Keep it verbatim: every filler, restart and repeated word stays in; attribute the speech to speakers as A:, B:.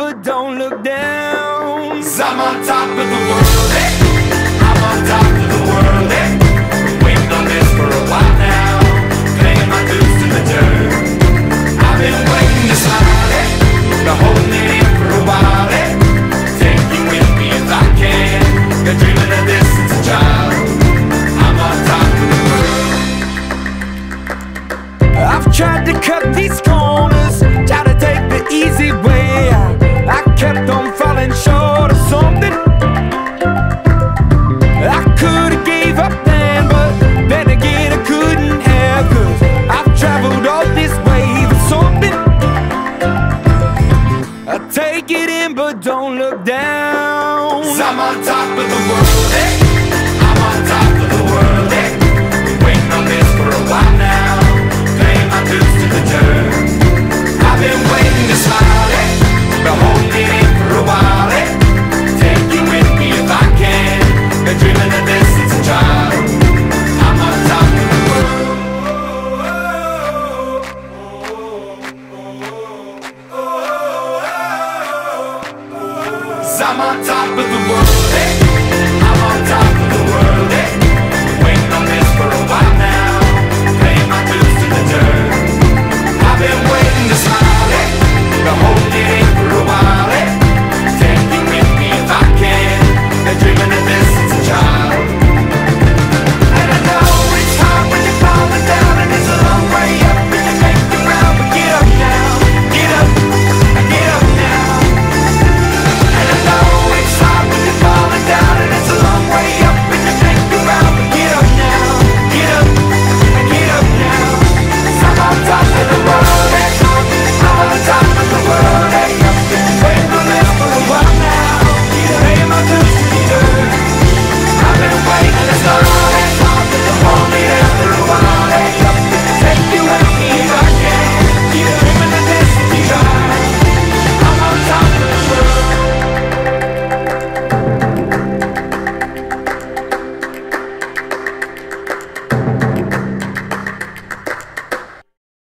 A: but don't look down.
B: 'Cause I'm on top of the world, eh? I'm on top of the world, eh? Been waiting on this for a while now, paying my dues to the dirt. I've been waiting to smile, eh? Been holding it in for a while, eh? Take you with me if I can. Been dreaming of this since a child. I'm on top of the world.
A: I've tried to cut these corners, try to take the easy way out. I kept on falling short of something. I could've gave up then, but then again I couldn't have, 'cause I've traveled all this way for something. I take it in but don't look down.
B: 'Cause I'm on top of the world, eh? I'm on top of the world, eh? Been waiting on this for a while now, paying my dues to the dirt. I've been waiting to smile, eh? Been holding it in for a while, eh? Take you with me if I can. Been dreaming of this since a child. I'm on top of the world. 'Cause I'm on top of the world, eh?